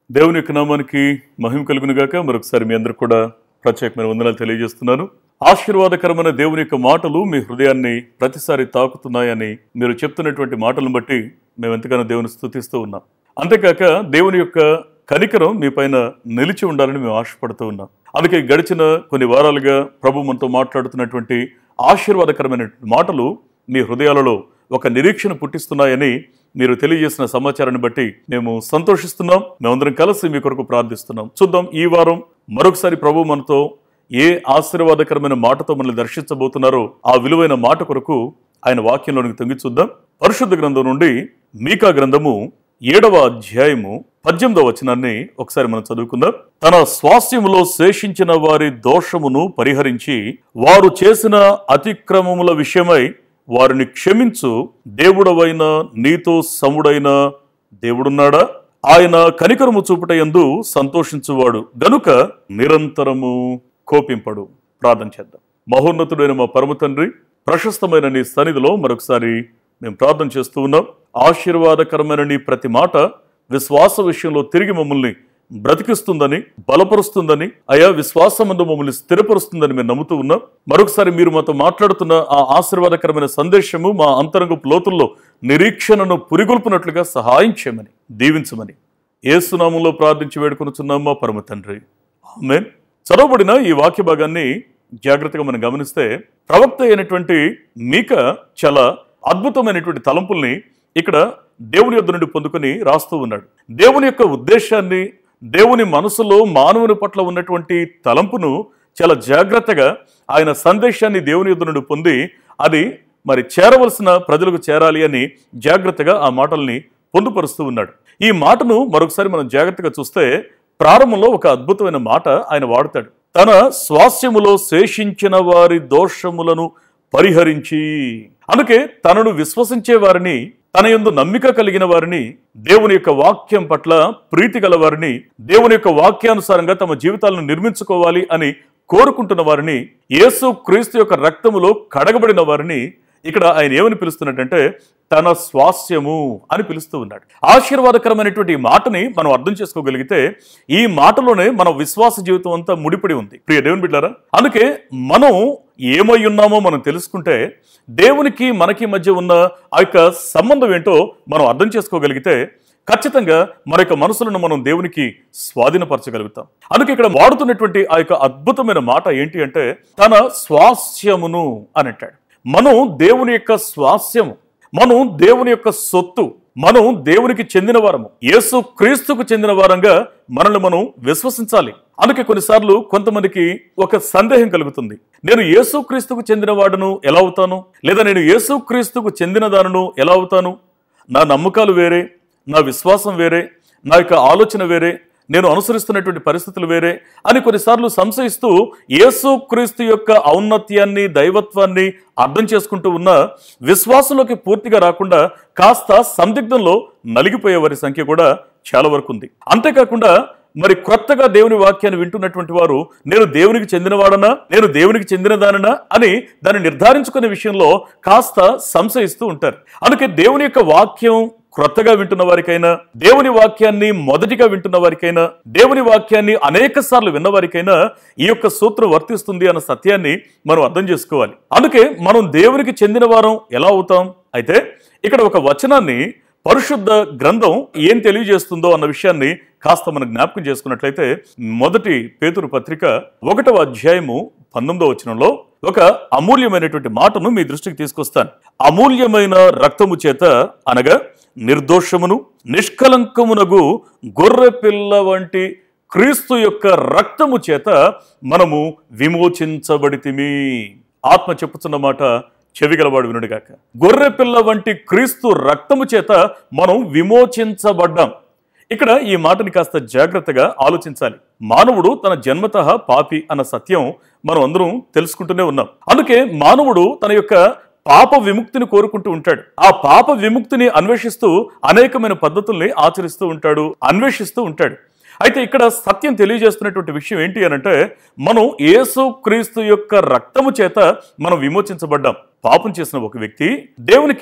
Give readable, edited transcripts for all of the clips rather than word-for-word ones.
దేవుని యొక్క నామానికి మహిమ కలుగును గాక. మరొకసారి మీ అందరూ కూడా ప్రత్యేకమైన వందనాలు తెలియజేస్తున్నాను. ఆశీర్వాదకరమైన దేవుని యొక్క మాటలు మీ హృదయాన్ని ప్రతిసారి తాకుతున్నాయని మీరు చెప్తున్నటువంటి మాటలను బట్టి మేము ఎంతగానో దేవుని స్తుతిస్తూ ఉన్నాం. అంతేకాక దేవుని యొక్క కనికరం మీ పైన నిలిచి ఉండాలని మేము ఆశపడుతూ ఉన్నాం. అందుకే గడిచిన కొన్ని వారాలుగా ప్రభు మనతో మాట్లాడుతున్నటువంటి ఆశీర్వాదకరమైన మాటలు మీ హృదయాలలో ఒక నిరీక్షణ పుట్టిస్తున్నాయని మీరు తెలియజేసిన సమాచారాన్ని బట్టి మేము సంతోషిస్తున్నాం. మేమందరం కలిసి మీ కొరకు ప్రార్థిస్తున్నాం. చూద్దాం, ఈ వారం మరొకసారి ప్రభు మనతో ఏ ఆశీర్వాదకరమైన మాటతో మనల్ని దర్శించబోతున్నారో ఆ విలువైన మాట కొరకు ఆయన వాక్యంలోనికి తొంగి చూద్దాం. పరిశుద్ధ గ్రంథం నుండి మీకా గ్రంథము 7వ అధ్యాయము 18వ వచనాన్ని ఒకసారి మనం చదువుకుందాం. తన స్వాస్థ్యములో శేషించిన వారి దోషమును పరిహరించి వారు చేసిన అతిక్రమముల విషయమై వారిని క్షమించు దేవుడవైన నీతో సముడైన దేవుడున్నాడా? ఆయన కనికరము చూపుటయందు సంతోషించువాడు గనుక నిరంతరము కోపింపడు. ప్రార్థన చేద్దాం. మహోన్నతుడైన మా పరమ తండ్రి, ప్రశస్తమైన నీ సన్నిధిలో మరొకసారి మేము ప్రార్థన చేస్తూ ఉన్నాం. ఆశీర్వాదకరమైన నీ ప్రతి మాట విశ్వాస విషయంలో తిరిగి మమ్మల్ని బ్రతికిస్తుందని, బలపరుస్తుందని, అయా విశ్వాసమందు మమ్మల్ని స్థిరపరుస్తుందని మేము నమ్ముతూ ఉన్నాం. మరొకసారి మీరు మాతో మాట్లాడుతున్న ఆ ఆశీర్వాదకరమైన సందేశము మా అంతరంగపు లోతుల్లో నిరీక్షణను పురిగొల్పునట్లుగా సహాయం చేయమని, దీవించమని యేసు నామములో ప్రార్థించి వేడుకొనుచున్నాం మా పరమ తండ్రి, ఆమేన్. చదవబడిన ఈ వాక్య భాగాన్ని జాగ్రత్తగా మనం గమనిస్తే ప్రవక్త అయినటువంటి మీకా చాలా అద్భుతమైనటువంటి తలంపుల్ని ఇక్కడ దేవుని యొద్ద నుండి పొందుకొని రాస్తూ ఉన్నాడు. దేవుని యొక్క ఉద్దేశాన్ని, దేవుని మనసులో మానవుని పట్ల ఉన్నటువంటి తలంపును చాలా జాగ్రత్తగా ఆయన సందేశాన్ని దేవుని యొద్ద నుండి పొంది అది మరి చేరవలసిన ప్రజలకు చేరాలి అని జాగ్రత్తగా ఆ మాటల్ని పొందుపరుస్తూ ఉన్నాడు. ఈ మాటను మరొకసారి మనం జాగ్రత్తగా చూస్తే ప్రారంభంలో ఒక అద్భుతమైన మాట ఆయన వాడతాడు. తన స్వాస్థ్యములో శేషించిన వారి దోషములను పరిహరించి. అందుకే తనను విశ్వసించే వారిని, తన యందు నమ్మిక కలిగిన వారిని, దేవుని యొక్క వాక్యం పట్ల ప్రీతి గల వారిని, దేవుని యొక్క వాక్యానుసారంగా తమ జీవితాలను నిర్మించుకోవాలి అని కోరుకుంటున్న వారిని, యేసు క్రీస్తు యొక్క రక్తములో కడగబడిన వారిని ఇక్కడ ఆయన ఏమని పిలుస్తున్నట్టంటే తన స్వాస్థ్యము అని పిలుస్తూ ఉన్నాడు. ఆశీర్వాదకరమైనటువంటి ఈ మాటని మనం అర్థం చేసుకోగలిగితే ఈ మాటలోనే మన విశ్వాస జీవితం అంతా ముడిపడి ఉంది. ప్రియ దేవుని బిడ్డలారా, అందుకే మనం ఏమై ఉన్నామో మనం తెలుసుకుంటే దేవునికి మనకి మధ్య ఉన్న ఆ యొక్క సంబంధం ఏంటో మనం అర్థం చేసుకోగలిగితే ఖచ్చితంగా మన యొక్క మనసులను మనం దేవునికి స్వాధీనపరచగలుగుతాం. అందుకే ఇక్కడ వాడుతున్నటువంటి ఆ యొక్క అద్భుతమైన మాట ఏంటి అంటే తన స్వాస్థ్యమును అని అంటాడు. మనం దేవుని యొక్క స్వాస్థ్యము, మనం దేవుని యొక్క సొత్తు, మనం దేవునికి చెందిన వారము, యేసు క్రీస్తుకు చెందిన వారంగా మనల్ని మనం విశ్వసించాలి. అందుకే కొన్నిసార్లు కొంతమందికి ఒక సందేహం కలుగుతుంది. నేను యేసు క్రీస్తుకు చెందిన వాడును ఎలా అవుతాను, లేదా నేను యేసు క్రీస్తుకు చెందిన దానిను ఎలా అవుతాను? నా నమ్మకాలు వేరే, నా విశ్వాసం వేరే, నా యొక్క ఆలోచన వేరే, నేను అనుసరిస్తున్నటువంటి పరిస్థితులు వేరే అని కొన్నిసార్లు సంశయిస్తూ యేసు క్రీస్తు యొక్క ఔన్నత్యాన్ని, దైవత్వాన్ని అర్థం చేసుకుంటూ ఉన్న విశ్వాసంలోకి పూర్తిగా రాకుండా కాస్త సందిగ్ధంలో నలిగిపోయే వారి సంఖ్య కూడా చాలా వరకు ఉంది. అంతేకాకుండా మరి క్రొత్తగా దేవుని వాక్యాన్ని వింటున్నటువంటి వారు నేను దేవునికి చెందినవాడనా, నేను దేవునికి చెందినదాననా అని దాన్ని నిర్ధారించుకునే విషయంలో కాస్త సంశయిస్తూ ఉంటారు. అందుకే దేవుని యొక్క వాక్యం క్రొత్తగా వింటున్న వారికైనా, దేవుని వాక్యాన్ని మొదటిగా వింటున్న వారికైనా, దేవుని వాక్యాన్ని అనేక సార్లు విన్నవారికైనా ఈ యొక్క సూత్రం వర్తిస్తుంది అన్న సత్యాన్ని మనం అర్థం చేసుకోవాలి. అందుకే మనం దేవునికి చెందిన వారం ఎలా అవుతాం? అయితే ఇక్కడ ఒక వచనాన్ని పరిశుద్ధ గ్రంథం ఏం తెలియజేస్తుందో అన్న విషయాన్ని కాస్త మనం జ్ఞాపకం చేసుకున్నట్లయితే మొదటి పేతురు పత్రిక 1వ అధ్యాయము 19వ వచనంలో ఒక అమూల్యమైనటువంటి మాటను మీ దృష్టికి తీసుకొస్తాను. అమూల్యమైన రక్తము చేత అనగా నిర్దోషమును నిష్కలంకమునగు గొర్రె పిల్ల వంటి క్రీస్తు యొక్క రక్తము చేత మనము విమోచించబడితిమి. ఆత్మ చెప్పుతున్న మాట చెవిగలవాడు వినుడుగాక. గొర్రె పిల్ల వంటి క్రీస్తు రక్తము చేత మనం విమోచించబడ్డాం. ఇక్కడ ఈ మాటని కాస్త జాగ్రత్తగా ఆలోచించాలి. మానవుడు తన జన్మతః పాపి అన్న సత్యం మనం అందరం తెలుసుకుంటూనే ఉన్నాం. అందుకే మానవుడు తన యొక్క పాప విముక్తిని కోరుకుంటూ ఉంటాడు. ఆ పాప విముక్తిని అన్వేషిస్తూ అనేకమైన పద్ధతుల్ని ఆచరిస్తూ ఉంటాడు, అన్వేషిస్తూ ఉంటాడు. అయితే ఇక్కడ సత్యం తెలియజేస్తున్నటువంటి విషయం ఏంటి అనంటే మనం యేసు క్రీస్తు యొక్క రక్తము చేత మనం విమోచించబడ్డాం. పాపం చేసిన ఒక వ్యక్తి దేవునికి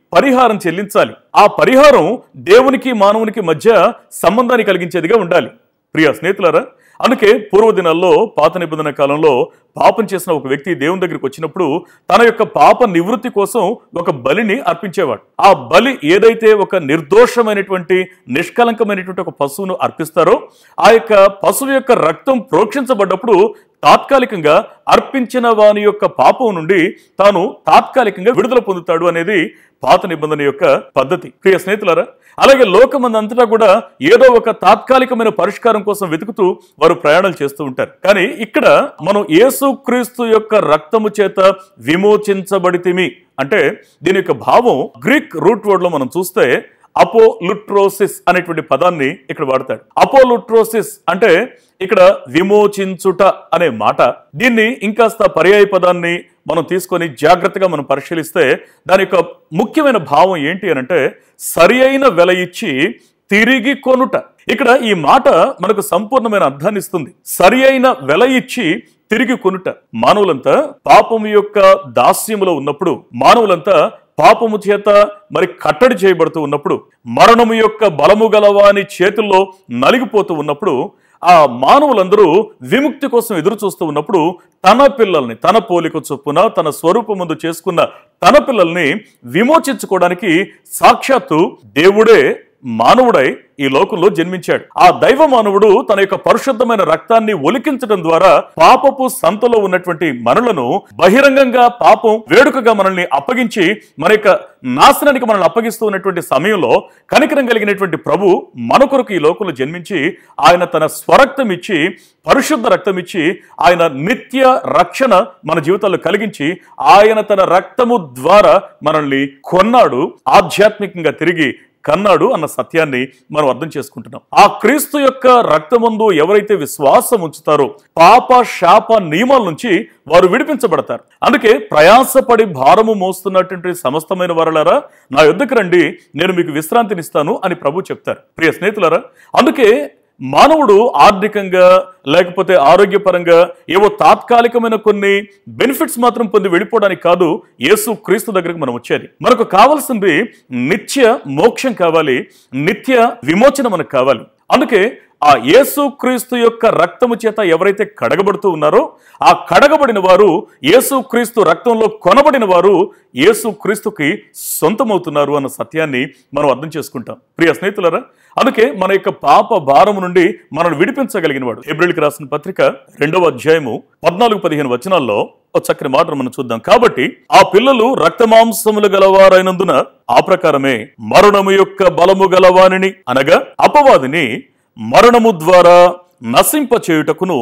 పరిహారం చెల్లించాలి. ఆ పరిహారం దేవునికి మానవునికి మధ్య సంబంధాన్ని కలిగించేదిగా ఉండాలి. ప్రియ స్నేహితులారా, అందుకే పూర్వ దినాల్లో పాత నిబంధన కాలంలో పాపం చేసిన ఒక వ్యక్తి దేవుని దగ్గరికి వచ్చినప్పుడు తన యొక్క పాప నివృత్తి కోసం ఒక బలిని అర్పించేవాడు. ఆ బలి ఏదైతే ఒక నిర్దోషమైనటువంటి నిష్కలంకమైనటువంటి ఒక పశువును అర్పిస్తారో ఆ యొక్క పశువు యొక్క రక్తం ప్రోక్షించబడ్డప్పుడు తాత్కాలికంగా అర్పించిన వాని యొక్క పాపం నుండి తాను తాత్కాలికంగా విడుదల పొందుతాడు అనేది పాత నిబంధన యొక్క పద్ధతి. ప్రియ స్నేహితులారా, అలాగే లోకమందంతటా కూడా ఏదో ఒక తాత్కాలికమైన పరిష్కారం కోసం వెతుకుతూ వారు ప్రయాణాలు చేస్తూ ఉంటారు. కానీ ఇక్కడ మనం యేసుక్రీస్తు యొక్క రక్తము చేత విమోచించబడితిమి అంటే దీని యొక్క భావం గ్రీక్ రూట్ వర్డ్ లో మనం చూస్తే అపోలుట్రోసిస్ అనేటువంటి పదాన్ని ఇక్కడ వాడతాడు. అపోలుట్రోసిస్ అంటే ఇక్కడ విమోచించుట అనే మాట. దీన్ని ఇంకాస్త పర్యాయ పదాన్ని మనం తీసుకొని జాగ్రత్తగా మనం పరిశీలిస్తే దాని యొక్క ముఖ్యమైన భావం ఏంటి అని అంటే సరి అయిన వెల ఇచ్చి తిరిగి కొనుట. ఇక్కడ ఈ మాట మనకు సంపూర్ణమైన అర్థాన్ని ఇస్తుంది. సరి అయిన వెల ఇచ్చి తిరిగి కొనుట. మానవులంతా పాపము యొక్క దాస్యములో ఉన్నప్పుడు, మానవులంతా పాపము చేత మరి కట్టడి చేయబడుతూ ఉన్నప్పుడు, మరణము యొక్క బలము గలవాని చేతుల్లో నలిగిపోతూ ఉన్నప్పుడు, ఆ మానవులందరూ విముక్తి కోసం ఎదురు చూస్తూ ఉన్నప్పుడు తన పిల్లల్ని తన పోలిక చొప్పున తన స్వరూపమందు చేసుకున్న తన పిల్లల్ని విమోచించుకోవడానికి సాక్షాత్తు దేవుడే మానవుడై ఈ లోకంలో జన్మించాడు. ఆ దైవ మానవుడు తన యొక్క పరిశుద్ధమైన రక్తాన్ని ఒలికించడం ద్వారా పాపపు సంతలో ఉన్నటువంటి మనలను బహిరంగంగా పాపం వేడుకగా మనల్ని అప్పగించి మన యొక్క నాశనానికి మనల్ని అప్పగిస్తూ ఉన్నటువంటి సమయంలో కనికరం కలిగినటువంటి ప్రభు మన కొరకు ఈ లోకంలో జన్మించి ఆయన తన స్వరక్తం ఇచ్చి పరిశుద్ధ రక్తం ఇచ్చి ఆయన నిత్య రక్షణ మన జీవితాల్లో కలిగించి ఆయన తన రక్తము ద్వారా మనల్ని కొన్నాడు, ఆధ్యాత్మికంగా తిరిగి కన్నాడు అన్న సత్యాన్ని మనం అర్థం చేసుకుంటున్నాం. ఆ క్రీస్తు యొక్క రక్తమందు ఎవరైతే విశ్వాసం ఉంచుతారో పాప శాప నియమాల నుంచి వారు విడిపించబడతారు. అందుకే ప్రయాసపడి భారము మోస్తున్నటువంటి సమస్తమైన వారలారా నా యొద్దకు రండి, నేను మీకు విశ్రాంతినిస్తాను అని ప్రభు చెప్తారు. ప్రియ స్నేహితులారా, అందుకే మానవుడు ఆర్థికంగా లేకపోతే ఆరోగ్యపరంగా ఏవో తాత్కాలికమైన కొన్ని బెనిఫిట్స్ మాత్రం పొంది వెళ్ళిపోవడానికి కాదు యేసు క్రీస్తు దగ్గరికి మనం వచ్చేది. మనకు కావాల్సింది నిత్య మోక్షం కావాలి, నిత్య విమోచన మనకు కావాలి. అందుకే ఆ యేసు క్రీస్తు యొక్క రక్తము చేత ఎవరైతే కడగబడుతూ ఉన్నారో ఆ కడగబడిన వారు యేసు క్రీస్తు రక్తంలో కొనబడిన వారు యేసు క్రీస్తుకి సొంతమవుతున్నారు అన్న సత్యాన్ని మనం అర్థం చేసుకుంటాం. ప్రియ స్నేహితులారా, అందుకే మన యొక్క పాప భారము నుండి మనల్ని విడిపించగలిగిన వాడు. హెబ్రీయులకు రాసిన పత్రిక 2వ అధ్యాయము 14-15 వచనాల్లో ఒక చక్కని మాటను మనం చూద్దాం. కాబట్టి ఆ పిల్లలు రక్తమాంసములు గలవారైనందున ఆ ప్రకారమే మరణము యొక్క బలము గలవానిని అనగా అపవాదిని మరణము ద్వారా నశింప చేయుటకును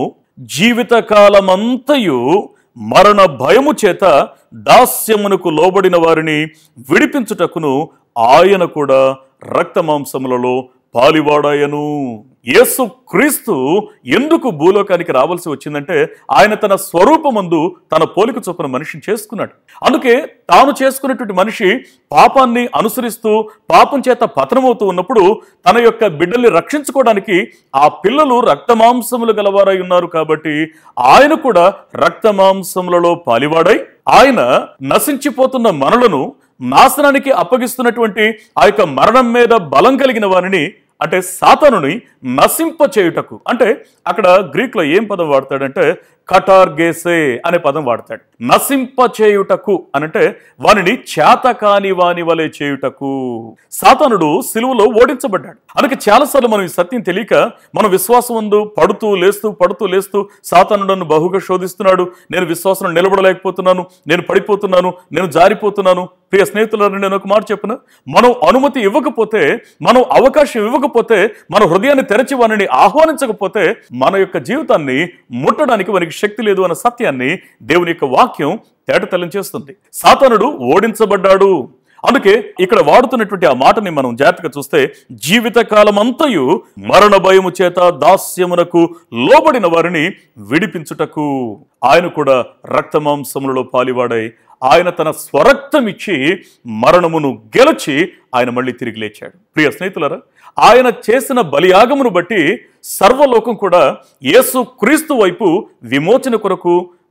జీవితకాలమంతయు మరణ భయము చేత దాస్యమునకు లోబడిన వారిని విడిపించుటకును ఆయన కూడా రక్తమాంసములలో పాలివాడాయను. యేసు క్రీస్తు ఎందుకు భూలోకానికి రావాల్సి వచ్చిందంటే ఆయన తన స్వరూపమందు తన పోలిక చొప్పున మనిషిని చేసుకున్నాడు. అందుకే తాను చేసుకున్నటువంటి మనిషి పాపాన్ని అనుసరిస్తూ పాపం చేత పతనమవుతూ ఉన్నప్పుడు తన యొక్క బిడ్డల్ని రక్షించుకోవడానికి ఆ పిల్లలు రక్తమాంసములు గలవారై ఉన్నారు కాబట్టి ఆయన కూడా రక్తమాంసములలో పాలివాడై ఆయన నశించిపోతున్న మనలను నాశనానికి అప్పగిస్తున్నటువంటి ఆ యొక్క మరణం మీద బలం కలిగిన వారిని అంటే సాతానుని నశింప చేయుటకు, అంటే అక్కడ గ్రీక్ లో ఏం పదం వాడతాడంటే కటార్గేసే అనే పదం వాడతాడు. నశింప చేయుటకు అనంటే వానిని చేతకాని వాని వలె చేయుటకు. సాతానుడు సిలువలో ఓడించబడ్డాడు. అందుకే చాలాసార్లు మనం ఈ సత్యం తెలియక మనం విశ్వాసం ముందు పడుతూ లేస్తూ సాతానుడు నన్ను బహుగా శోధిస్తున్నాడు, నేను విశ్వాసం నిలబడలేకపోతున్నాను, నేను పడిపోతున్నాను, నేను జారిపోతున్నాను. ప్రియ స్నేహితులను నేను ఒక మాట చెప్పను, మనం అనుమతి ఇవ్వకపోతే, మనం అవకాశం ఇవ్వకపోతే, మన హృదయాన్ని తెరచి వారిని ఆహ్వానించకపోతే మన యొక్క జీవితాన్ని ముట్టడానికి వారికి శక్తి లేదు అన్న సత్యాన్ని దేవుని యొక్క వాక్యం తేటతెల్లం చేస్తుంది. సాతానుడు ఓడించబడ్డాడు. అందుకే ఇక్కడ వాడుతున్నటువంటి ఆ మాటని మనం జాగ్రత్తగా చూస్తే జీవితకాలం అంతయు మరణ భయము చేత దాస్యమునకు లోబడిన వారిని విడిపించుటకు ఆయన కూడా రక్తమాంసములలో పాలివాడై ఆయన తన స్వరక్తం ఇచ్చి మరణమును గెలిచి ఆయన మళ్ళీ తిరిగి లేచాడు. ప్రియ స్నేహితులారా, ఆయన చేసిన బలియాగమును బట్టి సర్వలోకం కూడా యేసు క్రీస్తు వైపు విమోచన కొరకు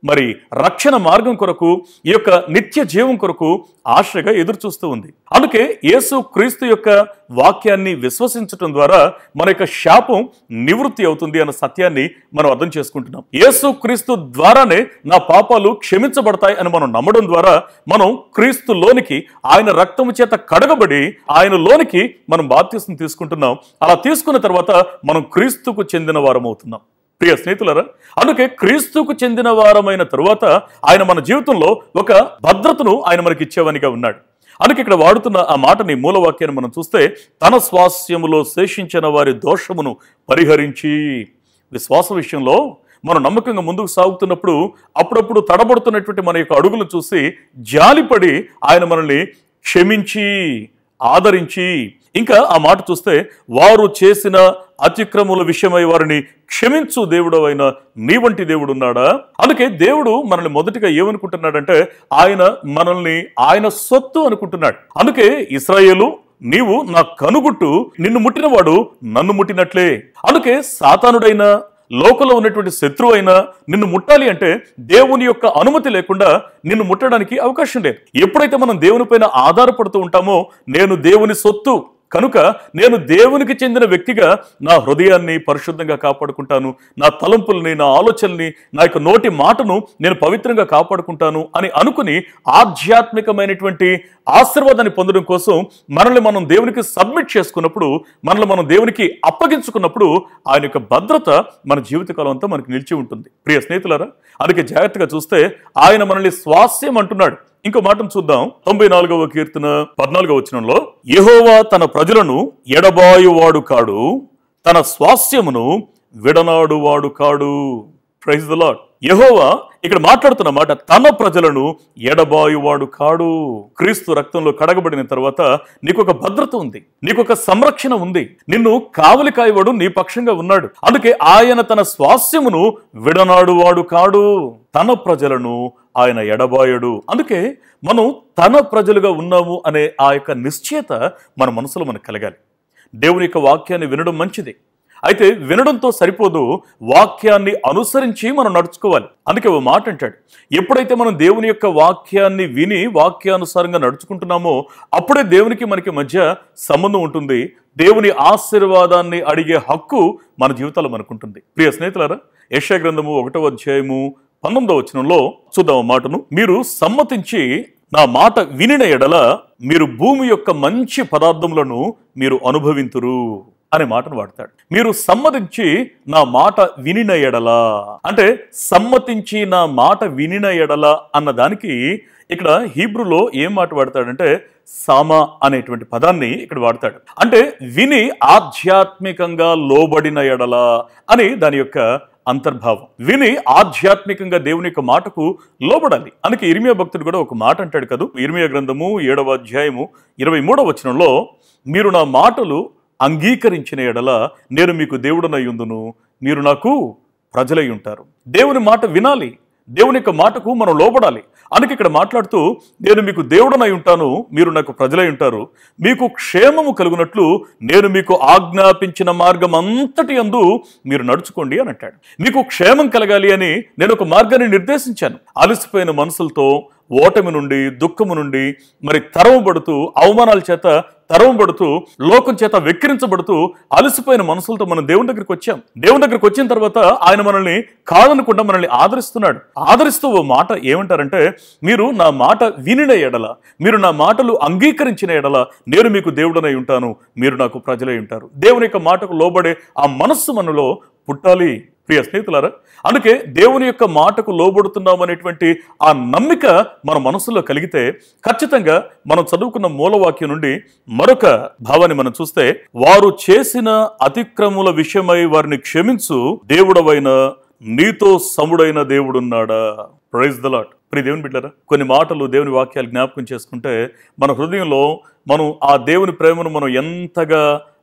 మరి రక్షణ మార్గం కొరకు, ఈ యొక్క నిత్య జీవం కొరకు ఆశగా ఎదురు చూస్తూ ఉంది. అందుకే యేసు క్రీస్తు యొక్క వాక్యాన్ని విశ్వసించటం ద్వారా మన యొక్క శాపం నివృత్తి అవుతుంది అన్న సత్యాన్ని మనం అర్థం చేసుకుంటున్నాం. యేసు క్రీస్తు ద్వారానే నా పాపాలు క్షమించబడతాయి అని మనం నమ్మడం ద్వారా మనం క్రీస్తులోనికి, ఆయన రక్తము చేత కడగబడి ఆయన లోనికి మనం బాప్తిసం తీసుకుంటున్నాం. అలా తీసుకున్న తర్వాత మనం క్రీస్తుకు చెందిన వారం అవుతున్నాం. ప్రియ స్నేహితులారా, అందుకే క్రీస్తుకు చెందిన వారమైన తరువాత ఆయన మన జీవితంలో ఒక భద్రతను ఆయన మనకి ఇచ్చేవానిగా ఉన్నాడు. అందుకే ఇక్కడ వాడుతున్న ఆ మాటని, మూలవాక్యాన్ని మనం చూస్తే, తన స్వాస్యములో శేషించిన వారి దోషమును పరిహరించి. విశ్వాస విషయంలో మనం నమ్మకంగా ముందుకు సాగుతున్నప్పుడు అప్పుడప్పుడు తడబడుతున్నటువంటి మన యొక్క అడుగులు చూసి జాలిపడి ఆయన మనల్ని క్షమించి, ఆదరించి, ఇంకా ఆ మాట చూస్తే, వారు చేసిన అతిక్రముల విషయమై వారిని క్షమించు దేవుడవైన నీ వంటి దేవుడు ఉన్నాడా? అందుకే దేవుడు మనల్ని మొదటిగా ఏమనుకుంటున్నాడంటే, ఆయన మనల్ని ఆయన సొత్తు అనుకుంటున్నాడు. అందుకే ఇశ్రాయేలు, నీవు నా కనుగుట్టు, నిన్ను ముట్టినవాడు నన్ను ముట్టినట్లే. అందుకే సాతానుడైన, లోకంలో ఉన్నటువంటి శత్రువు అయినా నిన్ను ముట్టాలి అంటే దేవుని యొక్క అనుమతి లేకుండా నిన్ను ముట్టడానికి అవకాశం లేదు. ఎప్పుడైతే మనం దేవుని పైన ఆధారపడుతూ ఉంటామో, నేను దేవుని సొత్తు కనుక నేను దేవునికి చెందిన వ్యక్తిగా నా హృదయాన్ని పరిశుద్ధంగా కాపాడుకుంటాను, నా తలంపుల్ని, నా ఆలోచనల్ని, నా యొక్క నోటి మాటను నేను పవిత్రంగా కాపాడుకుంటాను అని అనుకుని ఆధ్యాత్మికమైనటువంటి ఆశీర్వాదాన్ని పొందడం కోసం మనల్ని మనం దేవునికి సబ్మిట్ చేసుకున్నప్పుడు, మనల్ని మనం దేవునికి అప్పగించుకున్నప్పుడు ఆయన యొక్క భద్రత మన జీవితకాలం అంతా మనకు నిలిచి ఉంటుంది. ప్రియ స్నేహితులారా, అందుకే జాగ్రత్తగా చూస్తే ఆయన మనల్ని స్వాస్యం అంటున్నాడు. ఇంకో మాటను చూద్దాం. 94వ కీర్తన 14వ వచనంలో, యెహోవా తన ప్రజలను ఎడబాయువాడు కాడు, తన స్వాస్యమును విడనాడువాడు కాడు. Praise the lord. యెహోవా ఇక్కడ మాట్లాడుతున్న మాట, తన ప్రజలను ఎడబాయువాడు కాడు. క్రీస్తు రక్తంలో కడగబడిన తర్వాత నీకొక భద్రత ఉంది, నీకొక సంరక్షణ ఉంది, నిన్ను కావలి కాయవాడు నీ పక్షంగా ఉన్నాడు. అందుకే ఆయన తన స్వాస్యమును విడనాడువాడు కాడు, తన ప్రజలను ఆయన ఎడబాయడు. అందుకే మనం తన ప్రజలుగా ఉన్నాము అనే ఆ యొక్క నిశ్చయత మన మనసులో మనకు కలగాలి. దేవుని యొక్క వాక్యాన్ని వినడం మంచిది, అయితే వినడంతో సరిపోదు, వాక్యాన్ని అనుసరించి మనం నడుచుకోవాలి. అందుకే ఓ మాట అంటాడు, ఎప్పుడైతే మనం దేవుని యొక్క వాక్యాన్ని విని వాక్యానుసారంగా నడుచుకుంటున్నామో అప్పుడే దేవునికి మనకి మధ్య సంబంధం ఉంటుంది. దేవుని ఆశీర్వాదాన్ని అడిగే హక్కు మన జీవితాల్లో మనకుంటుంది. ప్రియ స్నేహితులారా, యెషయా గ్రంథము 1వ అధ్యాయము 19వ వచనంలో చూద్దాం ఆ మాటను. మీరు సమ్మతించి నా మాట వినిన ఎడల మీరు భూమి యొక్క మంచి పదార్థములను మీరు అనుభవింతురు అనే మాటను వాడతాడు. మీరు సమ్మతించి నా మాట వినిన ఎడల అంటే, సమ్మతించి నా మాట వినిన ఎడల అన్న దానికి ఇక్కడ హీబ్రూలో ఏం మాట వాడతాడంటే, సామా అనేటువంటి పదాన్ని ఇక్కడ వాడతాడు. అంటే విని ఆధ్యాత్మికంగా లోబడిన ఎడల అని దాని యొక్క అంతర్భావం. విని ఆధ్యాత్మికంగా దేవుని యొక్క మాటకు లోబడాలి. అందుకే ఇర్మియా భక్తుడు కూడా ఒక మాట అంటాడు కదా, ఇర్మియా గ్రంథము 7వ అధ్యాయము 23వ వచనంలో, మీరు నా మాటలు అంగీకరించిన ఎడల నేను మీకు దేవుడనై ఉందును, మీరు నాకు ప్రజలై ఉంటారు. దేవుని మాట వినాలి, దేవుని యొక్క మాటకు మనం లోబడాలి. అందుకే ఇక్కడ మాట్లాడుతూ, నేను మీకు దేవుడనై ఉంటాను, మీరు నాకు ప్రజలై ఉంటారు, మీకు క్షేమము కలుగునట్లు నేను మీకు ఆజ్ఞాపించిన మార్గం అంతటి యందు మీరు నడుచుకోండి అని అంటాడు. మీకు క్షేమం కలగాలి అని నేను ఒక మార్గాన్ని నిర్దేశించాను. అలసిపోయిన మనసులతో, ఓటమి నుండి, దుఃఖము నుండి, మరి తరవబడుతూ, అవమానాల చేత తరవబడుతూ, లోకం చేత వెక్కిరించబడుతూ, అలసిపోయిన మనసులతో మనం దేవుని దగ్గరికి వచ్చాం. దేవుని దగ్గరికి వచ్చిన తర్వాత ఆయన మనల్ని కాదనకుండా మనల్ని ఆదరిస్తున్నాడు. ఆదరిస్తూ ఓ మాట ఏమంటారంటే, మీరు నా మాట వినిన ఎడల, మీరు నా మాటలు అంగీకరించిన ఎడల నేను మీకు దేవుడనై ఉంటాను, మీరు నాకు ప్రజలై ఉంటారు. దేవుని యొక్క మాటకు లోబడే ఆ మనస్సు మనలో పుట్టాలి. ప్రియ స్నేహితులారా, అందుకే దేవుని యొక్క మాటకు లోబడుతున్నామనేటువంటి ఆ నమ్మిక మన మనసులో కలిగితే ఖచ్చితంగా మనం చదువుకున్న మూలవాక్యం నుండి మరొక భావాన్ని మనం చూస్తే, వారు చేసిన అతిక్రముల విషయమై వారిని క్షమించు దేవుడవైన నీతో సముడైన దేవుడున్నాడా. Praise the lord. ప్రియ దేవుని బిడ్డలారా, కొన్ని మాటలు దేవుని వాక్యాలు జ్ఞాపకం చేసుకుంటే మన హృదయంలో మనం ఆ దేవుని ప్రేమను మనం ఎంతగా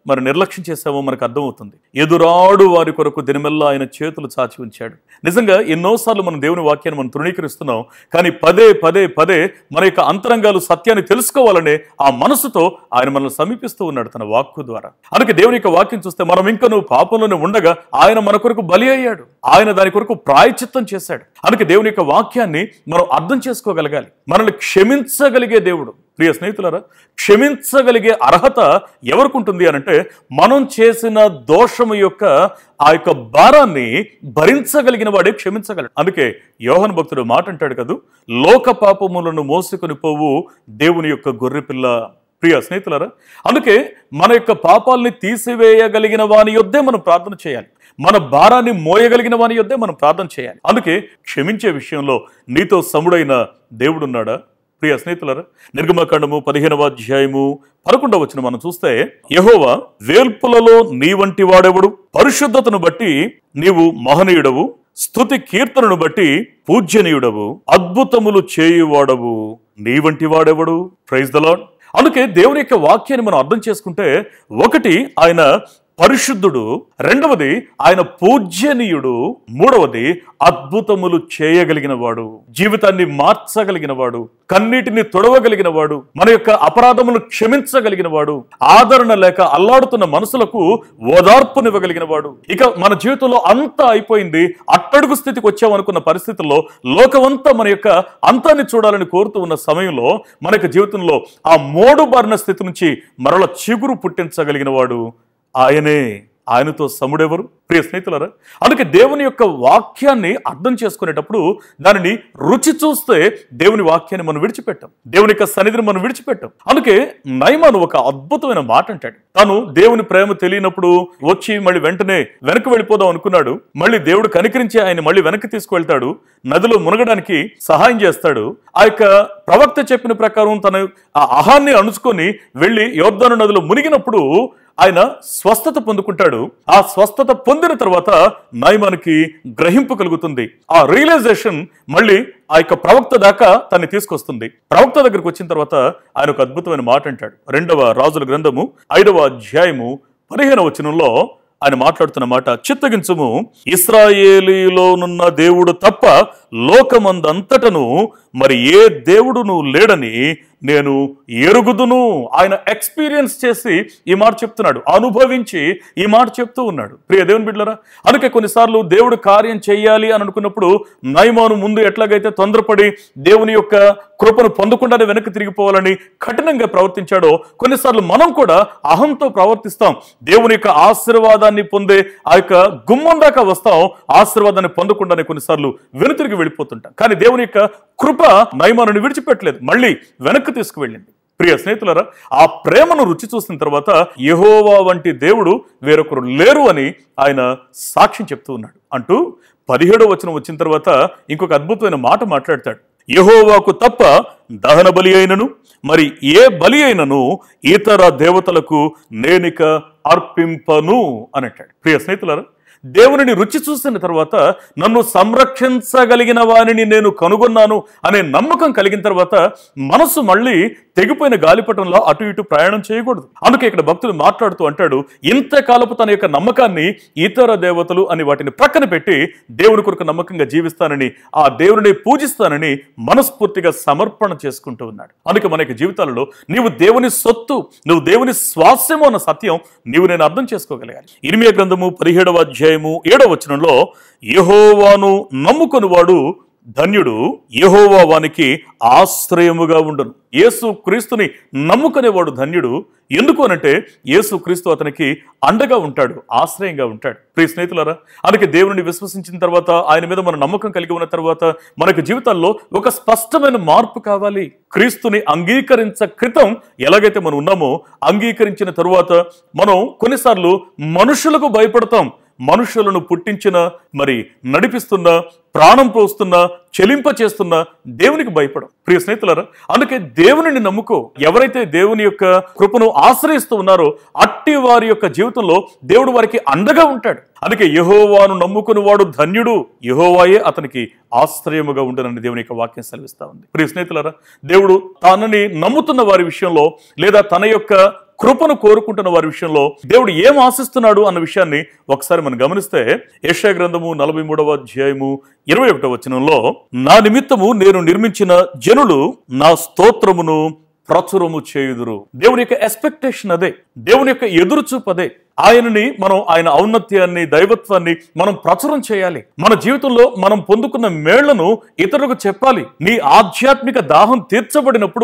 మరి నిర్లక్ష్యం చేశామో మనకు అర్థమవుతుంది. ఎదురాడు వారి కొరకు దినమెల్లా ఆయన చేతులు చాచి ఉంచాడు. నిజంగా ఎన్నోసార్లు మనం దేవుని వాక్యాన్ని మనం తృణీకరిస్తున్నాం. కానీ పదే పదే పదే మన యొక్క అంతరంగాలు సత్యాన్ని తెలుసుకోవాలనే ఆ మనసుతో ఆయన మనల్ని సమీపిస్తూ ఉన్నాడు తన వాక్కు ద్వారా. అందుకే దేవుని యొక్క వాక్యం చూస్తే మనం ఇంకా నువ్వు పాపంలోనే ఉండగా ఆయన మన కొరకు బలి అయ్యాడు. ఆయన దాని కొరకు ప్రాయశ్చిత్తం చేశాడు. అందుకే దేవుని యొక్క వాక్యాన్ని మనం అర్థం చేసుకోగలగాలి. మనల్ని క్షమించగలిగే దేవుడు. ప్రియ స్నేహితులారా, క్షమించగలిగే అర్హత ఎవరికి ఉంటుంది అనంటే మనం చేసిన దోషము యొక్క ఆ యొక్క భారాన్ని భరించగలిగిన వాడే క్షమించగలడు. అందుకే యోహాను భక్తుడు మాట అంటాడు కదా, లోక పాపములను మోసుకొని పోవు దేవుని యొక్క గొర్రెపిల్ల. ప్రియ స్నేహితులారా, అందుకే మన యొక్క పాపాలని తీసివేయగలిగిన వాని యొద్దే మనం ప్రార్థన చేయాలి. మన భారాన్ని మోయగలిగిన వాని యొద్దే మనం ప్రార్థన చేయాలి. అందుకే క్షమించే విషయంలో నీతో సముడైన దేవుడున్నాడా? ప్రియ స్నేహితులారా, నిర్గమకాండము 15వ అధ్యాయము 11వ వచనం మనం చూస్తే, యెహోవా వేల్పులలో నీ వంటి వాడెవడు? పరిశుద్ధతను బట్టి నీవు మహనీయుడవు, స్తుతి కీర్తనను బట్టి పూజ్యనీయుడవు, అద్భుతములు చేయువాడవు, నీ వంటి వాడెవడు? Praise the lord. అందుకే దేవుని యొక్క వాక్యాన్ని మనం అర్థం చేసుకుంటే, ఒకటి ఆయన పరిశుద్ధుడు, రెండవది ఆయన పూజ్యనీయుడు, మూడవది అద్భుతములు చేయగలిగిన వాడు, జీవితాన్ని మార్చగలిగిన వాడు, కన్నీటిని తొడవగలిగిన వాడు, మన యొక్క అపరాధములు క్షమించగలిగిన వాడు, ఆదరణ లేక అల్లాడుతున్న మనసులకు ఓదార్పునివ్వగలిగిన వాడు. ఇక మన జీవితంలో అంతా అయిపోయింది, అట్టడుగు స్థితికి వచ్చామనుకున్న పరిస్థితుల్లో లోకమంతా మన యొక్క అంతాన్ని చూడాలని కోరుతూ ఉన్న సమయంలో మన యొక్క జీవితంలో ఆ మోడుబారిన స్థితి నుంచి మరల చిగురు పుట్టించగలిగిన వాడు ఆయనే. ఆయనతో సముడెవరు? ప్రియ స్నేహితులారా, అందుకే దేవుని యొక్క వాక్యాన్ని అర్థం చేసుకునేటప్పుడు దానిని రుచి చూస్తే దేవుని వాక్యాన్ని మనం విడిచిపెట్టాం, దేవుని యొక్క సన్నిధిని మనం విడిచిపెట్టాం. అందుకే నయమాను ఒక అద్భుతమైన మాట అంటాడు. తను దేవుని ప్రేమ తెలియనప్పుడు వచ్చి మళ్ళీ వెంటనే వెనక్కి వెళ్ళిపోదాం అనుకున్నాడు. మళ్ళీ దేవుడు కనికరించి ఆయన మళ్ళీ వెనక్కి తీసుకువెళ్తాడు, నదిలో మునగడానికి సహాయం చేస్తాడు. ఆ యొక్క ప్రవక్త చెప్పిన ప్రకారం తన ఆ అహాన్ని అణుచుకొని వెళ్ళి యోర్దాను నదిలో మునిగినప్పుడు ఆయన స్వస్థత పొందుకుంటాడు. ఆ స్వస్థత పొందిన తర్వాత నయమానుకి గ్రహింపు కలుగుతుంది. ఆ రియలైజేషన్ మళ్ళీ ఆ యొక్క ప్రవక్త దాకా తన్ని తీసుకొస్తుంది. ప్రవక్త దగ్గరికి వచ్చిన తర్వాత ఆయన ఒక అద్భుతమైన మాట అంటాడు. 2వ రాజుల గ్రంథము 5వ అధ్యాయము 15వ వచనంలో ఆయన మాట్లాడుతున్న మాట, చిత్తగించుము, ఇశ్రాయేలీలోనున్న దేవుడు తప్ప లోకమందంతటను మరి ఏ దేవుడును లేడని నేను ఎరుగుదును. ఆయన ఎక్స్పీరియన్స్ చేసి ఈ మాట చెప్తున్నాడు, అనుభవించి ఈ మాట చెప్తూ ఉన్నాడు. ప్రియ దేవుని బిడ్డలారా, అందుకే కొన్నిసార్లు దేవుడు కార్యం చేయాలి అని అనుకున్నప్పుడు నయమాను ముందు ఎట్లాగైతే తొందరపడి దేవుని యొక్క కృపను పొందకుండానే వెనక్కి తిరిగిపోవాలని కఠినంగా ప్రవర్తించాడో, కొన్నిసార్లు మనం కూడా అహంతో ప్రవర్తిస్తాం. దేవుని యొక్క ఆశీర్వాదాన్ని పొందే ఆ యొక్క గుమ్మం దాకా వస్తాం, ఆశీర్వాదాన్ని పొందకుండానే కొన్నిసార్లు వెనుతిరిగి వెళ్ళిపోతుంటాం. కానీ దేవుని యొక్క కృప నయమానుని విడిచిపెట్టలేదు, మళ్ళీ వెనక్కి తీసుకువెళ్ళింది. ప్రియ స్నేహితులారా, ఆ ప్రేమను రుచి చూసిన తర్వాత యెహోవా వంటి దేవుడు వేరొకరు లేరు అని ఆయన సాక్ష్యం చెప్తూ ఉన్నాడు అంటూ 17వ వచనం వచ్చిన తర్వాత ఇంకొక అద్భుతమైన మాట మాట్లాడతాడు. యెహోవాకు తప్ప దహన బలి అయినను మరి ఏ బలి అయినను ఇతర దేవతలకు నేనిక అర్పింపను అని అంటాడు. ప్రియ స్నేహితులారా, దేవునిని రుచి చూసిన తర్వాత నన్ను సంరక్షించగలిగిన వానిని నేను కనుగొన్నాను అనే నమ్మకం కలిగిన తర్వాత మనసు మళ్ళీ తెగిపోయిన గాలిపటంలో అటు ఇటు ప్రయాణం చేయకూడదు. అందుకే ఇక్కడ భక్తుడు మాట్లాడుతూ అంటాడు, ఇంతకాలపు తన యొక్క నమ్మకాన్ని ఇతర దేవతలు అని వాటిని ప్రక్కన పెట్టి దేవుని కొరకు నమ్మకంగా జీవిస్తానని, ఆ దేవుని పూజిస్తానని మనస్ఫూర్తిగా సమర్పణ చేసుకుంటూ ఉన్నాడు. అందుకే మన యొక్క జీవితాలలో నీవు దేవుని సొత్తు, నువ్వు దేవుని స్వాస్యము అన్న సత్యం నీవు నేను అర్థం చేసుకోగలగాలి. ఇర్మియా గ్రంథము 17వ అధ్యాయము 7వ వచనంలో, యెహోవాను నమ్ముకొని వాడు ధన్యుడు, యెహోవా వానికి ఆశ్రయముగా ఉండును. యేసు క్రీస్తుని నమ్ముకునేవాడు ధన్యుడు. ఎందుకు అనంటే యేసు క్రీస్తు అతనికి అండగా ఉంటాడు, ఆశ్రయంగా ఉంటాడు. ప్రియ స్నేహితులారా, అందుకే దేవుని విశ్వసించిన తర్వాత, ఆయన మీద మన నమ్మకం కలిగి ఉన్న తర్వాత మనకు జీవితాల్లో ఒక స్పష్టమైన మార్పు కావాలి. క్రీస్తుని అంగీకరించ క్రితం ఎలాగైతే మనం ఉన్నామో, అంగీకరించిన తరువాత మనం కొన్నిసార్లు మనుషులకు భయపడతాం. మనుషులను పుట్టించిన, మరి నడిపిస్తున్న, ప్రాణం పోస్తున్న, చెలింప చేస్తున్న దేవునికి భయపడం. ప్రియ స్నేహితులారా, అందుకే దేవునిని నమ్ముకో. ఎవరైతే దేవుని యొక్క కృపను ఆశ్రయిస్తూ ఉన్నారో అట్టి వారి యొక్క జీవితంలో దేవుడు వారికి అండగా ఉంటాడు. అందుకే యెహోవాను నమ్ముకుని వాడు ధన్యుడు, యెహోవాయే అతనికి ఆశ్రయముగా ఉండునని దేవుని యొక్క వాక్యం సెలవిస్తా ఉంది. ప్రియ స్నేహితులారా, దేవుడు తనని నమ్ముతున్న వారి విషయంలో లేదా తన యొక్క కృపను కోరుకుంటున్న వారి విషయంలో దేవుడు ఏం ఆశిస్తున్నాడు అన్న విషయాన్ని ఒకసారి మనం గమనిస్తే యెషయా గ్రంథము 43వ అధ్యాయము 21వ వచనంలో, నా నిమిత్తము నేను నిర్మించిన జనులు నా స్తోత్రమును ప్రచురము చేయుదురు. దేవుని యొక్క ఎక్స్పెక్టేషన్ అదే, దేవుని యొక్క ఎదురుచూపు అదే. ఆయన ఔన్నత్యాన్ని, దైవత్వాన్ని మనం ప్రచురం చేయాలి. మన జీవితంలో మనం పొందుకున్న మేళ్లను ఇతరులకు చెప్పాలి. నీ ఆధ్యాత్మిక దాహం తీర్చబడినప్పుడు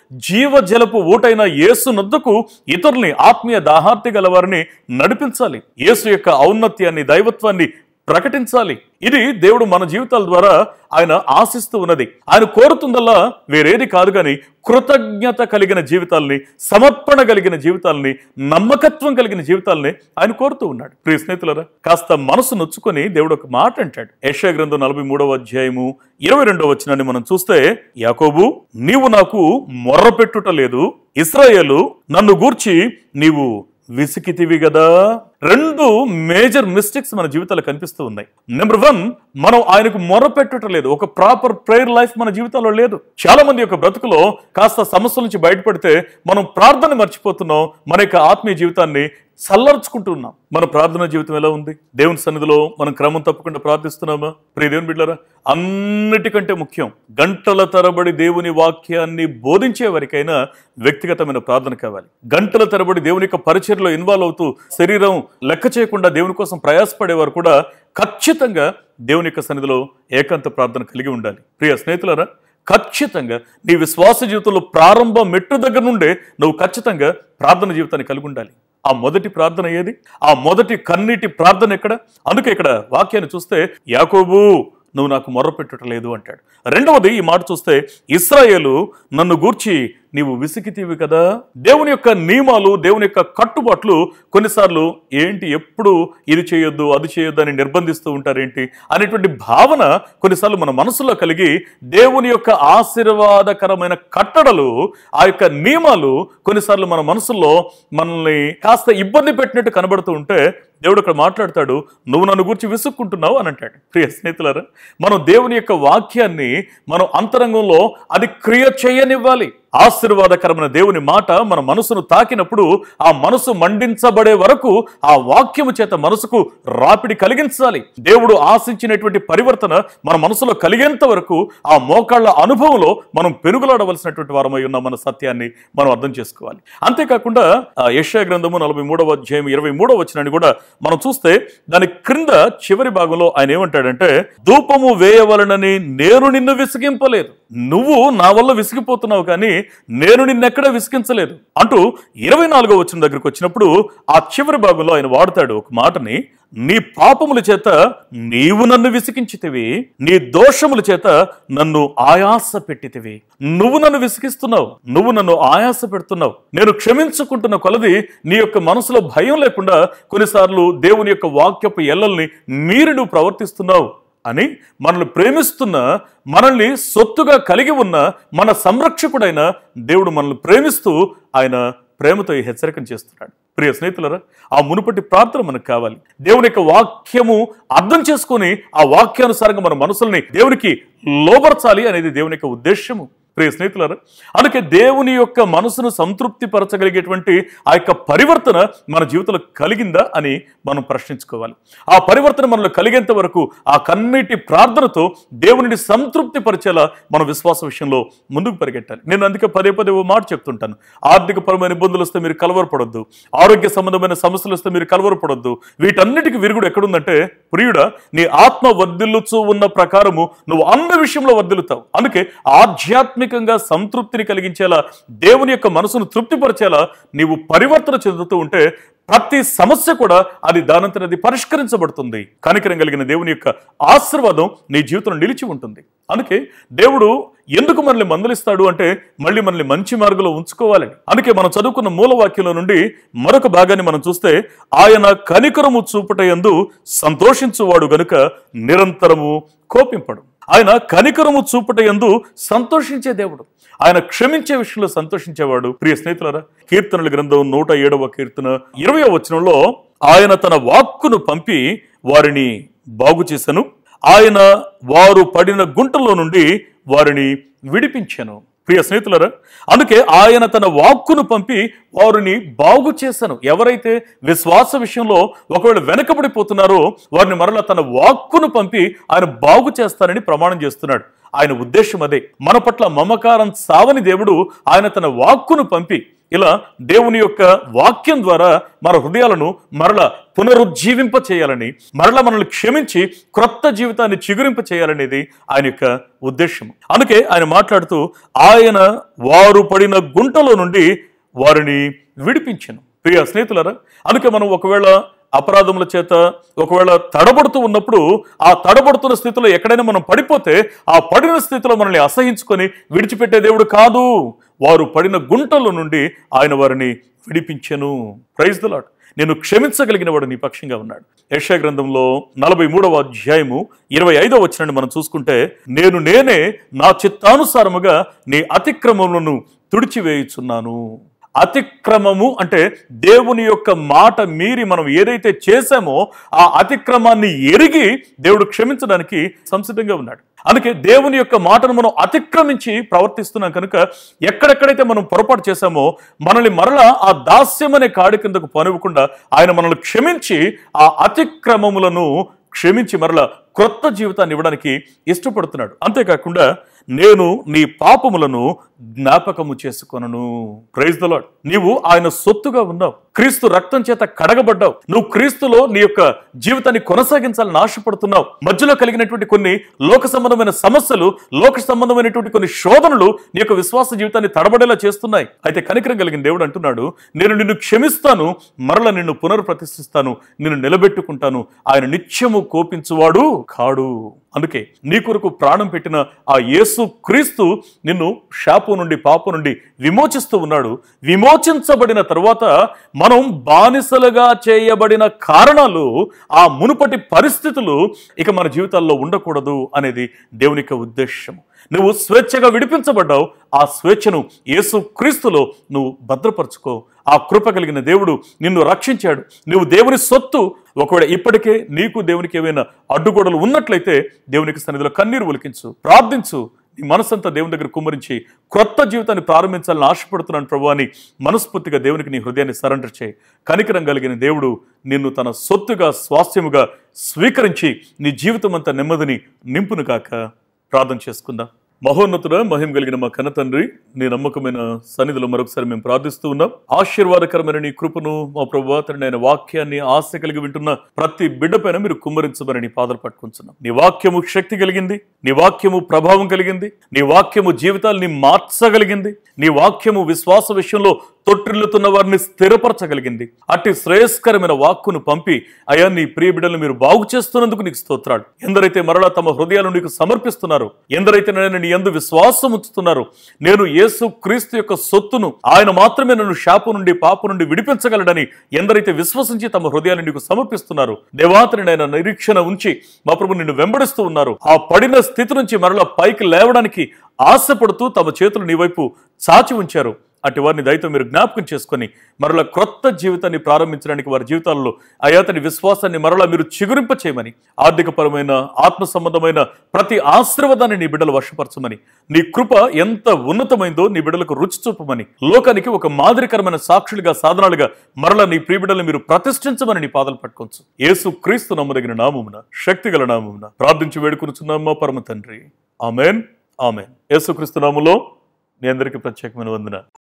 జీవజలపు ఊటైన యేసు నొద్దకు ఇతరుల్ని, ఆత్మీయ దాహార్తి గల వారిని నడిపించాలి. యేసు యొక్క ఔన్నత్యాన్ని, దైవత్వాన్ని ప్రకటించాలి. ఇది దేవుడు మన జీవితాల ద్వారా ఆయన ఆశిస్తూ ఉన్నది. ఆయన కోరుతుందల్లా వేరేది కాదు కానీ కృతజ్ఞత కలిగిన జీవితాలని, సమర్పణ కలిగిన జీవితాలని, నమ్మకత్వం కలిగిన జీవితాలని ఆయన కోరుతూ ఉన్నాడు. ప్రియ స్నేహితులారా, కాస్త మనసు నొచ్చుకొని దేవుడు ఒక మాట అంటాడు. యెషయా గ్రంథం 43వ అధ్యాయము 22వ వచనాన్ని మనం చూస్తే, యాకోబు నీవు నాకు మొర్రపెట్టుట లేదు, ఇశ్రాయేలు నన్ను గూర్చి నీవు విసికితివి గదా. రెండు మేజర్ మిస్టేక్స్ మన జీవితాల్లో కనిపిస్తూ ఉన్నాయి. నెంబర్ 1, మనం ఆయనకు మొరపెట్టడం లేదు. ఒక ప్రాపర్ ప్రేయర్ లైఫ్ మన జీవితాల్లో లేదు. చాలా మంది యొక్క బ్రతుకులో కాస్త సమస్యల నుంచి బయటపడితే మనం ప్రార్థన మర్చిపోతున్నాం, మన యొక్క ఆత్మీయ జీవితాన్ని చల్లర్చుకుంటున్నాం. మన ప్రార్థన జీవితం ఎలా ఉంది? దేవుని సన్నిధిలో మనం క్రమం తప్పకుండా ప్రార్థిస్తున్నామా? ప్రియ దేవుని బిడ్డలారా, అన్నిటికంటే ముఖ్యం గంటల తరబడి దేవుని వాక్యాన్ని బోధించే వారికైనా వ్యక్తిగతమైన ప్రార్థన కావాలి. గంటల తరబడి దేవుని యొక్క పరిచర్యలో ఇన్వాల్వ్ అవుతూ శరీరం లెక్క చేయకుండా దేవుని కోసం ప్రయాసపడేవారు కూడా ఖచ్చితంగా దేవుని యొక్క సన్నిధిలో ఏకాంత ప్రార్థన కలిగి ఉండాలి. ప్రియ స్నేహితులారా, ఖచ్చితంగా నీ విశ్వాస జీవితంలో ప్రారంభ మెట్టు దగ్గర నుండే నువ్వు ఖచ్చితంగా ప్రార్థన జీవితాన్ని కలిగి ఉండాలి. ఆ మొదటి ప్రార్థన ఏది? ఆ మొదటి కన్నీటి ప్రార్థన ఎక్కడ? అందుకే ఇక్కడ వాక్యాన్ని చూస్తే, యాకోబు నువ్వు నాకు మొర్రపెట్టలేదు అంటాడు. రెండవది ఈ మాట చూస్తే, ఇశ్రాయేలు నన్ను గూర్చి నీవు విసికితివి కదా. దేవుని యొక్క నియమాలు, దేవుని యొక్క కట్టుబాట్లు కొన్నిసార్లు ఏంటి ఎప్పుడు ఇది చేయొద్దు, అది చేయొద్దు అని నిర్బంధిస్తూ ఉంటారేంటి అనేటువంటి భావన కొన్నిసార్లు మన మనసులో కలిగి దేవుని యొక్క ఆశీర్వాదకరమైన కట్టడలు, ఆ యొక్క నియమాలు కొన్నిసార్లు మన మనసులో మనల్ని కాస్త ఇబ్బంది పెట్టినట్టు కనబడుతూ ఉంటే దేవుడు ఇక్కడ మాట్లాడతాడు, నువ్వు నన్ను గురించి విసుక్కుంటున్నావు అని అంటాడు. ప్రియ స్నేహితులారా, మనం దేవుని యొక్క వాక్యాన్ని మనం అంతరంగంలో అది క్రియ చేయనివ్వాలి. ఆశీర్వాదకరమైన దేవుని మాట మన మనసును తాకినప్పుడు ఆ మనసు మండించబడే వరకు ఆ వాక్యము చేత మనసుకు రాపిడి కలిగించాలి. దేవుడు ఆశించినటువంటి పరివర్తన మన మనసులో కలిగేంత వరకు ఆ మోకాళ్ళ అనుభవంలో మనం పెనుగులాడవలసినటువంటి వారమై ఉన్నామన్న సత్యాన్ని మనం అర్థం చేసుకోవాలి. అంతేకాకుండా యెషయా గ్రంథము 43వ అధ్యాయం 23వ వచనాన్ని కూడా మనం చూస్తే దాని క్రింద చివరి భాగంలో ఆయన ఏమంటాడంటే, ధూపము వేయవలనని నేను నిన్ను విసిగింపలేదు, నువ్వు నా వల్ల విసిగిపోతున్నావు కానీ నేను నిన్నెక్కడ విసిగించలేదు అంటూ 24వ వచనం దగ్గరికి వచ్చినప్పుడు ఆ చివరి భాగంలో ఆయన వాడతాడు ఒక మాటని, నీ పాపముల చేత నీవు నన్ను విసిగించితివి, నీ దోషముల చేత నన్ను ఆయాస పెట్టితివి. నువ్వు నన్ను విసిగిస్తున్నావు, నువ్వు నన్ను ఆయాస పెడుతున్నావు. నేను క్షమించుకుంటున్న కొలది నీ యొక్క మనసులో భయం లేకుండా కొన్నిసార్లు దేవుని యొక్క వాక్యపు ఎల్లల్ని మీరి నువ్వు ప్రవర్తిస్తున్నావు అని మనల్ని ప్రేమిస్తున్న, మనల్ని సొత్తుగా కలిగి ఉన్న మన సంరక్షకుడైన దేవుడు మనల్ని ప్రేమిస్తూ ఆయన ప్రేమతో ఈ హెచ్చరికను చేస్తున్నాడు. ప్రియ స్నేహితులారా, ఆ మునుపటి ప్రార్థన మనకు కావాలి. దేవుని యొక్క వాక్యము అర్థం చేసుకొని ఆ వాక్యానుసారంగా మన మనసుల్ని దేవునికి లోబర్చాలి అనేది దేవుని యొక్క ఉద్దేశము. ప్రియ స్నేహితులారా, అందుకే దేవుని యొక్క మనసును సంతృప్తి పరచగలిగేటువంటి ఆ యొక్క పరివర్తన మన జీవితంలో కలిగిందా అని మనం ప్రశ్నించుకోవాలి. ఆ పరివర్తన మనలో కలిగేంత వరకు ఆ కన్నీటి ప్రార్థనతో దేవునిని సంతృప్తి పరిచేలా మన విశ్వాస విషయంలో ముందుకు పరిగెట్టాలి. నేను అందుకే పదే పదే మాట చెప్తుంటాను, ఆర్థికపరమైన ఇబ్బందులు వస్తే మీరు కలవరపడొద్దు, ఆరోగ్య సంబంధమైన సమస్యలు వస్తే మీరు కలవరపడొద్దు. వీటన్నిటికీ విరుగుడు ఎక్కడుందంటే, ప్రియుడా నీ ఆత్మ వర్ధిల్లుచూ ఉన్న ప్రకారము నువ్వు అన్ని విషయంలో వర్ధిల్లుతావు. అందుకే ఆధ్యాత్మిక సంతృప్తిని కలిగించేలా, దేవుని యొక్క మనసును తృప్తిపరిచేలా నీవు పరివర్తన చెందుతూ ఉంటే ప్రతి సమస్య కూడా అది దానంతరది పరిష్కరించబడుతుంది. కనికరం కలిగిన దేవుని యొక్క ఆశీర్వాదం నీ జీవితంలో నిలిచి ఉంటుంది. అందుకే దేవుడు ఎందుకు మనల్ని మందలిస్తాడు అంటే మళ్ళీ మనల్ని మంచి మార్గంలో ఉంచుకోవాలని. అందుకే మనం చదువుకున్న మూలవాక్యంలో నుండి మరొక భాగాన్ని మనం చూస్తే, ఆయన కనికరము చూపుటయందు సంతోషించువాడు గనుక నిరంతరము కోపింపడు. ఆయన కనికరము చూపుటయందు సంతోషించే దేవుడు, ఆయన క్షమించే విషయంలో సంతోషించేవాడు. ప్రియ స్నేహితులారా, కీర్తనల గ్రంథం 107వ కీర్తన 20వ వచనంలో, ఆయన తన వాక్కును పంపి వారిని బాగు చేసెను, ఆయన వారు పడిన గుంటలో నుండి వారిని విడిపించెను. ప్రియ స్నేహితులారా, అందుకే ఆయన తన వాక్కును పంపి వారిని బాగు చేశాను. ఎవరైతే విశ్వాస విషయంలో ఒకవేళ వెనకబడిపోతున్నారో వారిని మరలా తన వాక్కును పంపి ఆయన బాగు చేస్తానని ప్రమాణం చేస్తున్నాడు. ఆయన ఉద్దేశం అదే. మన పట్ల మమకారం సావని దేవుడు ఆయన తన వాక్కును పంపి ఇలా దేవుని యొక్క వాక్యం ద్వారా మన హృదయాలను మరల పునరుజ్జీవింప చేయాలని, మరల మనల్ని క్షమించి క్రొత్త జీవితాన్ని చిగురింప చేయాలనేది ఆయన యొక్క ఉద్దేశం. అందుకే ఆయన మాట్లాడుతూ ఆయన వారు పడిన గుంటలో నుండి వారిని విడిపించెను. ప్రియ స్నేహితులారా, అందుకే మనం ఒకవేళ అపరాధముల చేత ఒకవేళ తడబడుతూ ఉన్నప్పుడు ఆ తడబడుతున్న స్థితిలో ఎక్కడైనా మనం పడిపోతే ఆ పడిన స్థితిలో మనల్ని అసహించుకొని విడిచిపెట్టే దేవుడు కాదు. వారు పడిన గుంటల నుండి ఆయన వారిని విడిపించెను. Praise the lord. నేను క్షమించగలిగిన వాడు నీ పక్షంగా ఉన్నాడు. యెషయా గ్రంథంలో 43వ అధ్యాయము 25వ వచనాన్ని మనం చూసుకుంటే, నేనే నా చిత్తానుసారముగా నీ అతిక్రమములను తుడిచివేయుచున్నాను. అతిక్రమము అంటే దేవుని యొక్క మాట మీరి మనం ఏదైతే చేశామో ఆ అతిక్రమాన్ని ఎరిగి దేవుడు క్షమించడానికి సంసిద్ధంగా ఉన్నాడు. అందుకే దేవుని యొక్క మాటను మనం అతిక్రమించి ప్రవర్తిస్తున్నాం కనుక ఎక్కడెక్కడైతే మనం పొరపాటు చేశామో మనల్ని మరలా ఆ దాస్యం అనే కాడి కిందకు పనివ్వకుండా ఆయన మనల్ని క్షమించి ఆ అతిక్రమములను క్షమించి మరలా క్రొత్త జీవితాన్ని ఇవ్వడానికి ఇష్టపడుతున్నాడు. అంతేకాకుండా నేను నీ పాపములను జ్ఞాపకము చేసుకొనను. Praise the lord. నీవు ఆయన సొత్తుగా ఉన్నావు. క్రీస్తు రక్తం చేత కడగబడ్డావు. నువ్వు క్రీస్తులో నీ యొక్క జీవితాన్ని కొనసాగించాలని ఆశపడుతున్నావు. మధ్యలో కలిగినటువంటి కొన్ని లోక సంబంధమైన సమస్యలు, లోక సంబంధమైనటువంటి కొన్ని శోధనలు నీ యొక్క విశ్వాస జీవితాన్ని తడబడేలా చేస్తున్నాయి. అయితే కనికరం కలిగిన దేవుడు అంటున్నాడు, నేను నిన్ను క్షమిస్తాను, మరల నిన్ను పునర్ప్రతిష్ఠిస్తాను, నిన్ను నిలబెట్టుకుంటాను. ఆయన నిత్యము కోపించువాడు కాడు. అందుకే నీ కొరకు ప్రాణం పెట్టిన ఆ యేసు క్రీస్తు నిన్ను శాపం నుండి పాపం నుండి విమోచిస్తూ ఉన్నాడు. విమోచించబడిన తరువాత మనం బానిసలుగా చేయబడిన కారణాలు, ఆ మునుపటి పరిస్థితులు ఇక మన జీవితాల్లో ఉండకూడదు అనేది దేవుని యొక్క ఉద్దేశం. నువ్వు స్వేచ్ఛగా విడిపించబడ్డావు. ఆ స్వేచ్ఛను యేసు క్రీస్తులో నువ్వు భద్రపరచుకో. ఆ కృప కలిగిన దేవుడు నిన్ను రక్షించాడు. నువ్వు దేవుని సొత్తు. ఒకవేళ ఇప్పటికే నీకు దేవునికి ఏమైనా అడ్డుగోడలు ఉన్నట్లయితే దేవునికి సన్నిధిలో కన్నీరు ఒలికించు, ప్రార్థించు. నీ మనసంతా దేవుని దగ్గర కుమ్మరించి క్రొత్త జీవితాన్ని ప్రారంభించాలని ఆశపడుతున్నాను ప్రభు అని మనస్ఫూర్తిగా దేవునికి నీ హృదయాన్ని సరెండర్ చేయి. కనికరం కలిగిన దేవుడు నిన్ను తన సొత్తుగా, స్వాస్థ్యముగా స్వీకరించి నీ జీవితం అంతా నెమ్మదిని నింపును కాక. ప్రార్థన చేసుకుందాం. మహోన్నతుడ, మహిమ కలిగిన మా కన్న తండ్రి, నీ నమ్మకమైన సన్నిధిలో మరొకసారి మేము ప్రార్థిస్తూ ఉన్నాం. ఆశీర్వాదకరమైన నీ కృపను మా ప్రభువా తండ్రి, ఆయన వాక్యాన్ని ఆశ కలిగి వింటున్న ప్రతి బిడ్డ పైన మీరు కుమ్మరించమని నీ పాదాలు పట్టుకుంటున్నాం. నీ వాక్యము శక్తి కలిగింది, నీ వాక్యము ప్రభావం కలిగింది, నీ వాక్యము జీవితాల్ని మార్చగలిగింది, నీ వాక్యము విశ్వాస విషయంలో తొట్టిల్లుతున్న వారిని స్థిరపరచగలిగింది. అట్టి శ్రేయస్కరమైన వాక్కును పంపి అయా నీ ప్రియ బిడ్డలను మీరు బాగు చేస్తున్నందుకు నీకు స్తోత్రాలు. ఎందరైతే మరలా తమ హృదయాలను నీకు సమర్పిస్తున్నారు, ఎందరైతే నేను నీ యందు విశ్వాసం ఉంచుతున్నారు, నేను యేసు క్రీస్తు యొక్క సొత్తును, ఆయన మాత్రమే నన్ను శాపం నుండి పాపం నుండి విడిపించగలడని ఎందరైతే విశ్వసించి తమ హృదయాన్ని నీకు సమర్పిస్తున్నారు, దేవాతని ఆయన నిరీక్షణ ఉంచి మా ప్రభు నిన్ను వెంబడిస్తూ ఉన్నారు. ఆ పడిన స్థితి నుంచి మరలా పైకి లేవడానికి ఆశపడుతూ తమ చేతులు నీ వైపు చాచి ఉంచారు. అటు వారిని దయతో మీరు జ్ఞాపకం చేసుకొని మరలా క్రొత్త జీవితాన్ని ప్రారంభించడానికి వారి జీవితాల్లో అయాతని విశ్వాసాన్ని మరలా మీరు చిగురింప చేయమని, ఆర్థికపరమైన ఆత్మ సంబంధమైన ప్రతి ఆశీర్వాదాన్ని నీ బిడ్డలు వర్షపరచమని, నీ కృప ఎంత ఉన్నతమైందో నీ బిడ్డలకు రుచి చూపమని, లోకానికి ఒక మాదిరికరమైన సాక్షులుగా, సాధనాలుగా మరలా నీ ప్రియ బిడ్డలు మీరు ప్రతిష్ఠించమని నీ పాదాలు పట్టుకోవచ్చు. యేసు క్రీస్తు నమ్మదగిన నామమున, శక్తిగల నామమున ప్రార్థించి వేడుకొనుచున్నాము మా పరమ తండ్రి. Amen, amen. యేసు క్రీస్తు నామములో మీ అందరికీ ప్రత్యేకమైన వందనాలు.